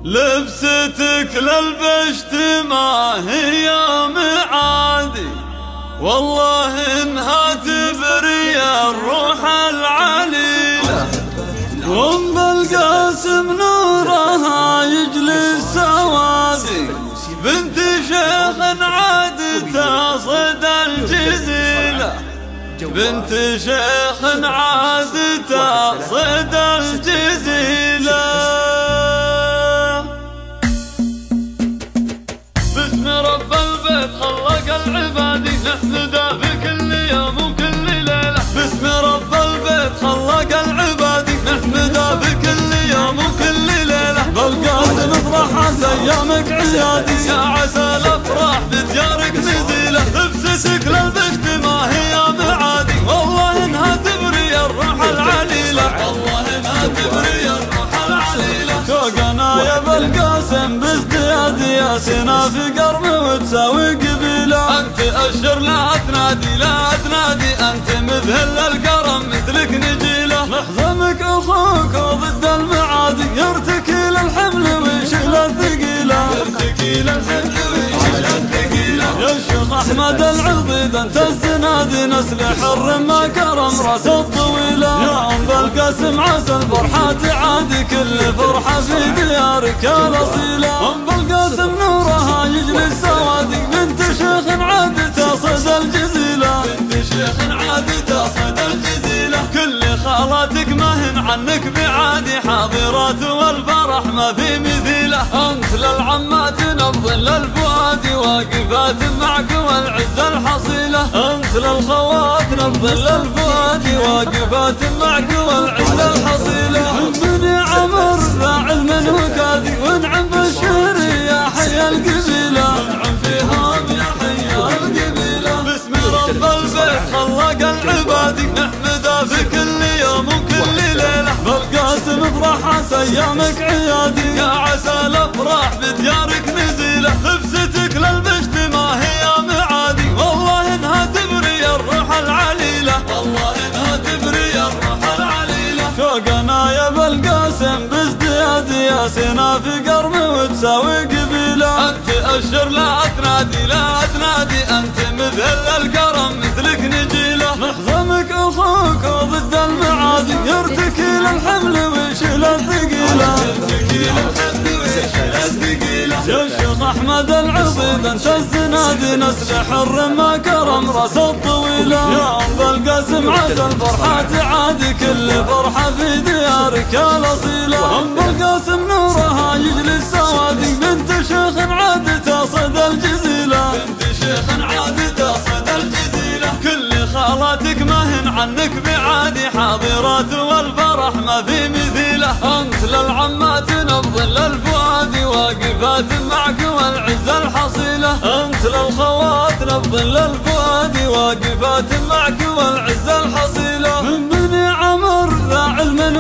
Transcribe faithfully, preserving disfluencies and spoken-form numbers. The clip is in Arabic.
لبستك للبشت ما هي معادي، والله انها تبري الروح العليلة. وام القاسم نورها يجلس سوادي، بنت شيخ عادته صدى الجزيلة، بنت شيخ عادته صدى الجزيلة. باسم رب البيت خلق العبادي نحمده في كل يوم وكل ليلة. باسم رب البيت خلق العبادي نحمده في كل يوم وكل ليلة. بالقاسم افرح عسى ايامك عيادي، يا عسى الافراح بديارك نزيلة. لبستك للبشت ما هي معادي، والله انها تبري الروح العليلة، والله انها تبري الروح العليلة. شوقنا يا بالقاسم بازدياد ياسنا في قرن وتساوي قبيلة. انت اشر لا تنادي لا تنادي، انت مذهل القرن مثلك نجيلة. محزمك اخوك وضد المعادي، يرتكي للحمل ويشيل الثقيلة، يرتكي للحمل ويشيل الثقيلة. يا شيخ احمد العضيد انت الزنادي، نسل حر ما كرم راس الطويلة. يا ام بالقاسم عسى الفرحة تعادي، كل فرحة في ديارك الاصيلة. ام بالقاسم نورها يجلس سوادي، بنت شيخ عادته صدى الجزيلة، بنت شيخ عادته صدى الجزيلة. كل خالاتك ما هن عنك بعادي، حاضرات والفرح ما في مثيله. انت للعمات نبض للفؤاد، واقفات معك والعزة الحصيلة. انت للخوات نبض للفؤاد، واقفات معك والعزة الحصيلة. من بني عمر ذا علم وكادي، وانعم بالشهر يا حي القبيلة، وانعم فيهم يا حي القبيلة. باسم رب البيت خلق العبادي نحمده في كل يوم وكل ليلة. بالقاسم افرح عسى ايامك عيادي، يا عسى الافراح بديارك نزيلة. لبستك للبشت ما هي معادي، والله انها تبري الروح العليلة، والله انها تبري الروح العليلة. شوقنا يا بالقاسم بازدياد ياسنا في قرن وتساوي قبيلة. انت اشر لا تنادي لا تنادي، انت مثل القرن مثلك نجيلة. محزمك اخوك وضد المعادي، يرتكي للحمل ويشيل الثقيلة، يرتكي للحمل ويشيل الثقيلة. يا شيخ احمد العضيد انت الزنادي، نسل حر ما كرم راس الطويلة. يا ام بالقاسم عسى الفرحة تعادي، كل فرحة في ديارك الاصيلة. ام بالقاسم نورها يجلس سوادي، بنت شيخ عادته صدى الجزيلة، بنت شيخ عادته صدى الجزيلة. كل خالاتك ما هن عنك بعادي، حاضرات والفرح ما في مثيله. انت للعمات نبض للفؤاد، واقفات معك والعزة الحصيلة. انت للخوات نبض للفؤاد، واقفات معك والعزة الحصيلة. من بني عمر ذا علم